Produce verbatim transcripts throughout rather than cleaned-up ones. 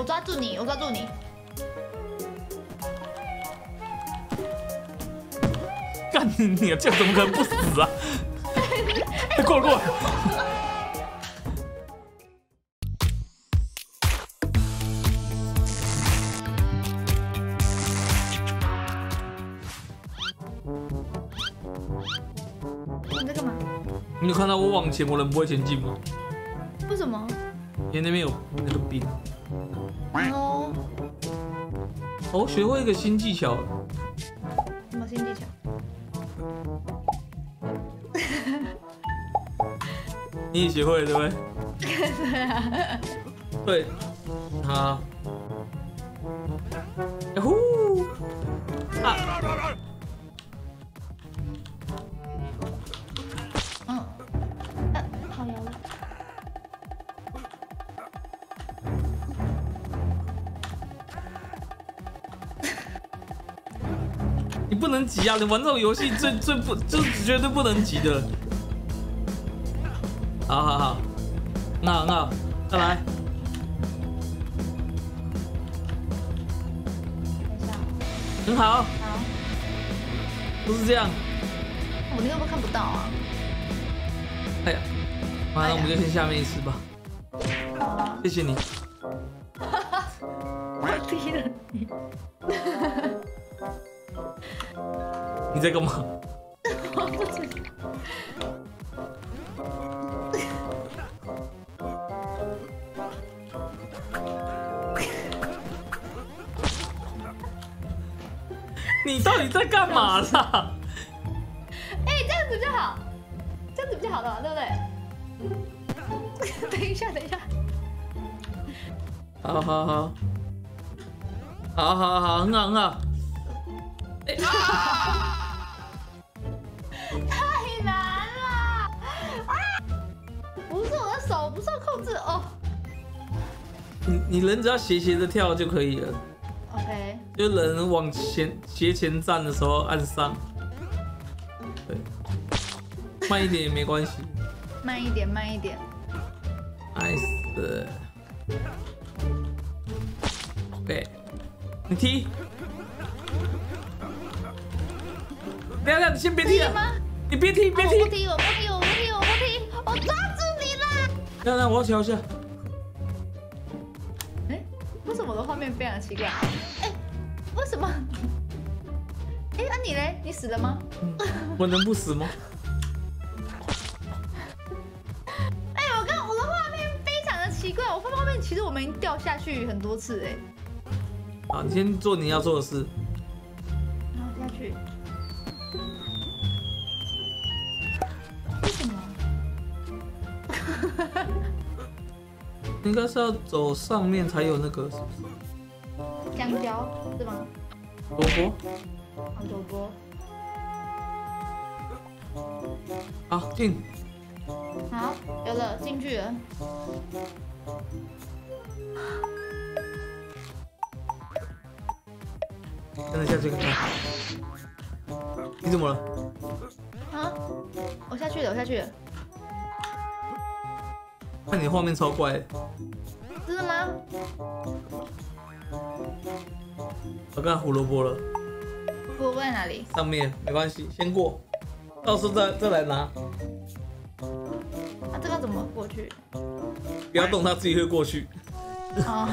我抓住你，我抓住你。 干你你这样怎么可能不死啊？过了过了。 你在干嘛？ 你有看到我往前，我人不会前进吗？ 为什么？ 因为那边有那个冰。 哦。 哦，学会一个新技巧。 什么新技巧？ 你也学会了对不对？ 对啊。 对。好。呀呼！啊！ 嗯。啊，好摇了。 你不能急啊！你玩这种游戏最最不就是绝对不能急的。好好好，很好很好，再来。 等一下。 很好。 好。 不是这样。 我那个不看不到啊。 哎呀，妈，那我们就先下面一次吧。 好啊。 谢谢你。 我踢了你。 你在干嘛？ 我不知道。 你到底在干嘛啦？ 哎，这样子就好，这样子比较好的嘛，对不对？等一下，等一下。 好好好，好好好，很好很好。哎啊！ 太难了！啊！不是我的手不受控制哦。 你你人只要斜斜的跳就可以了。 OK。 就人往前斜前站的时候按上。对。慢一点也没关系。 慢一点，慢一点。 Nice。OK。你踢。等一下，你先别踢了。你别踢，别踢。 我不踢，我不踢，我不踢，我不踢，我抓住你了。 等等，我要调一下。 哎，为什么我的画面非常奇怪？哎，为什么？哎，那你嘞？你死了吗？ 我能不死吗？ 哎，我刚我的画面非常的奇怪，我画面其实我们已经掉下去很多次哎。 好，你先做你要做的事。 然后下去。为什么？ 应该是要走上面才有那个，是不是？ 香蕉是吗？ 萝卜。 好，萝卜。 好，进。 好，有了，进去了。 真的下去看看。你怎么了？ 啊！我下去了，我下去了。 看你画面超怪的。 真的吗？ 我看胡萝卜了。 胡萝卜在哪里？ 上面没关系，先过，到时候再再来拿。 啊，这个怎么过去？ 不要动，它自己会过去。 哦。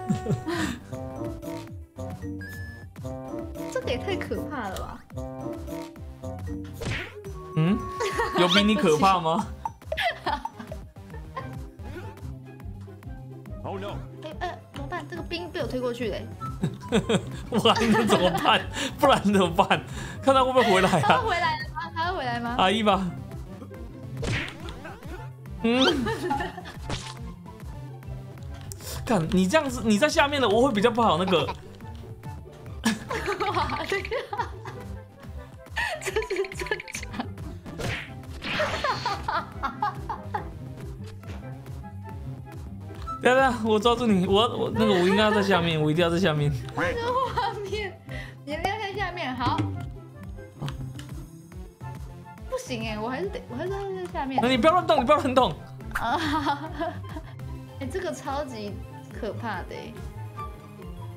这个也太可怕了吧！ 嗯，有比你可怕吗 ？Oh no！ 哎哎，怎么办？这个冰被我推过去嘞。 不然能怎么办？不然怎么办？看他会不会回来啊？ 他会回来吗？他会回来吗？ 阿姨吧。嗯。看你这样子，你在下面了，我会比较不好那个。 哇，这个，这是正常。 等等，我抓住你，我我那个我应该要在下面，我一定要在下面。 这个画面，你们要在下面，好。不行哎，我还是得，我还是要在下面。 那你不要乱动，你不要乱动。 啊，哎，这个超级可怕的哎。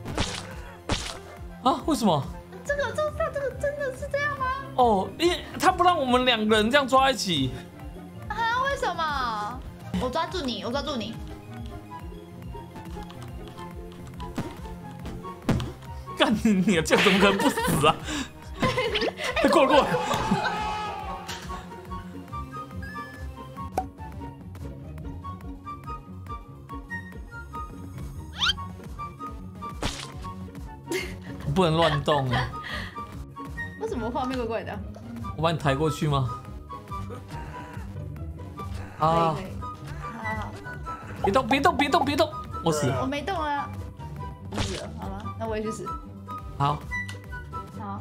啊？为什么？ 这个这他这个真的是这样吗？ 哦，因为他不让我们两个人这样抓一起。 啊？为什么？我抓住你，我抓住你。 干你你这样怎么可能不死啊？过了过了。不能乱动啊！ 为什么画面怪怪的？ 我把你抬过去吗？啊！ 可以可以，好好好， 别动别动别动别动！我死了。 我没动啊，我死了，好吗？那我也去死。 好。 好。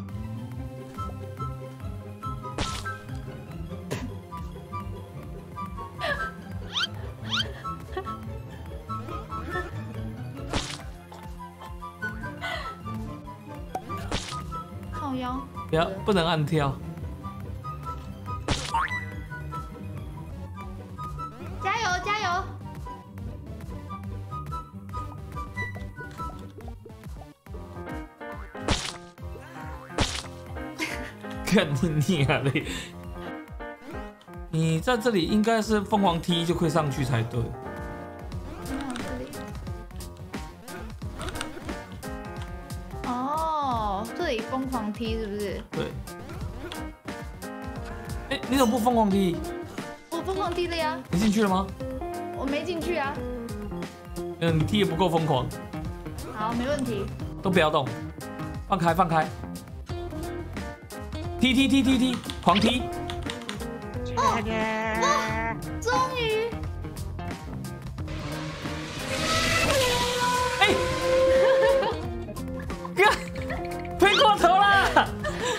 靠腰。 不要不能按跳。 加油加油！ 看你你啊嘞！你在这里应该是凤凰踢就可以上去才对。 哦，这里疯狂踢是不是？ 对。哎，你怎么不疯狂踢？ 我疯狂踢了呀！ 你进去了吗？ 我没进去啊。 嗯，你踢也不够疯狂。 好，没问题。 都不要动，放开放开。踢踢踢踢踢，狂踢！ 哦，哇，终于！ 哎，哥，飞过头了，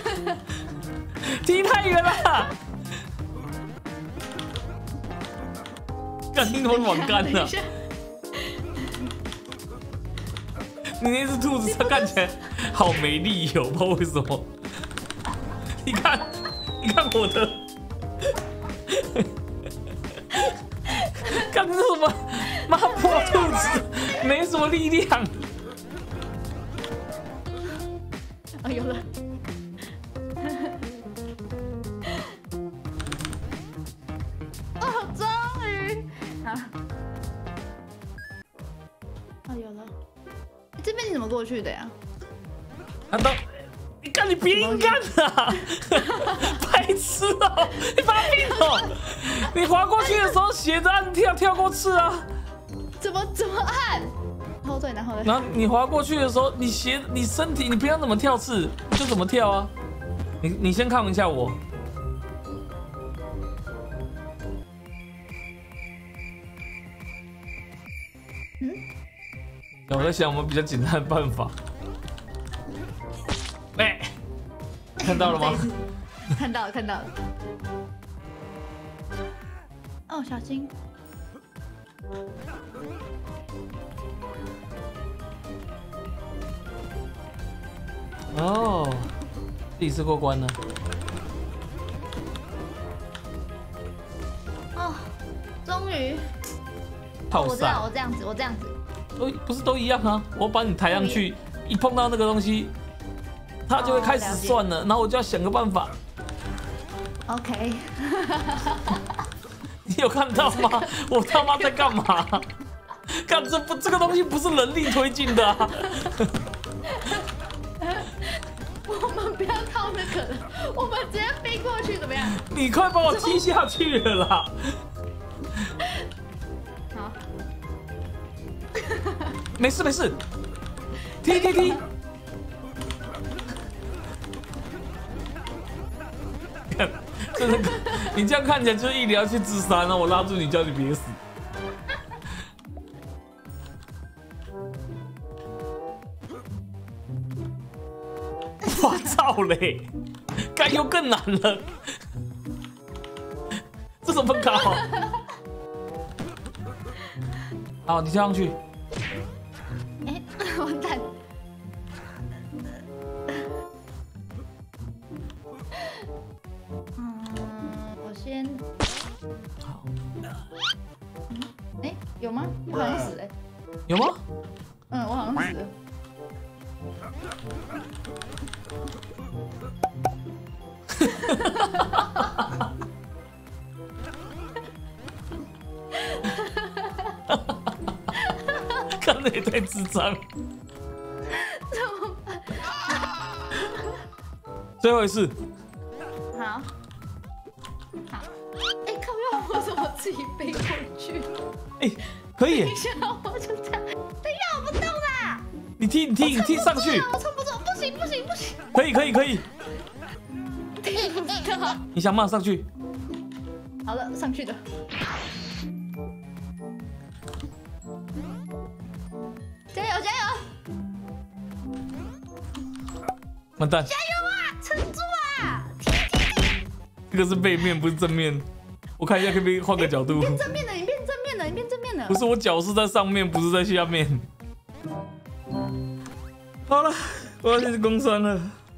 踢太远了。干你怎么软干呢？你那只兔子它看起来好没力哦，不知道为什么。你看，你看我的，干这什么？妈破兔子，没什么力量。 哦，有了。哦，终于！好。哦，有了。这边你怎么过去的呀？ 啊，都，你看你别硬干啊！白痴哦，你发病哦！你滑过去的时候斜着按跳跳过去啊！ 怎么怎么按？后退，然后然后你滑过去的时候，你斜你身体，你平常怎么跳刺，你就怎么跳啊！你你先看一下我。 嗯， 我在想我们比较简单的办法。哎，看到了吗？ 看到了，看到了。哦，小心！ 哦，第一次过关了。 哦，终于！ 泡我知道， 赛我这样子，我这样子。 都不是都一样啊？我把你抬上去，一碰到那个东西，它就会开始算了，然后我就要想个办法。 OK。 你有看到吗？我他妈在干嘛？干这不这个东西不是人力推进的啊！ 我们不要靠那个了，我们直接飞过去怎么样？ 你快把我踢下去了啦！ 好。 没事没事，踢踢踢！看，真的，你这样看起来就是一直要去自杀，然后我拉住你，叫你别死。我操嘞！干又更难了，这怎么搞？好，你跳上去。 哎，完蛋！嗯，我先。 好。 嗯，哎，有吗？我好像死了。 有吗？ 嗯，我好像死了。 看的也太智障。 怎么办？ 最后一次。 好。好。哎、欸，靠腰，我怎么自己飞过去？ 哎、欸，可以。 等一下，我就这样。等一下，我不动啦。 你踢，你踢，你踢上去。 我撑不住，不行，不行，不行。 可以，可以，可以。 踢不到。 你想办法上去。 好了，上去的。加油，加油！ 完蛋！ 加油啊！撑住啊！ 这个是背面，不是正面。我看一下可不可以换个角度。 欸、变正面了，你变正面了，你变正面了。 不是，我脚是在上面，不是在下面。好了，我要去工伤了。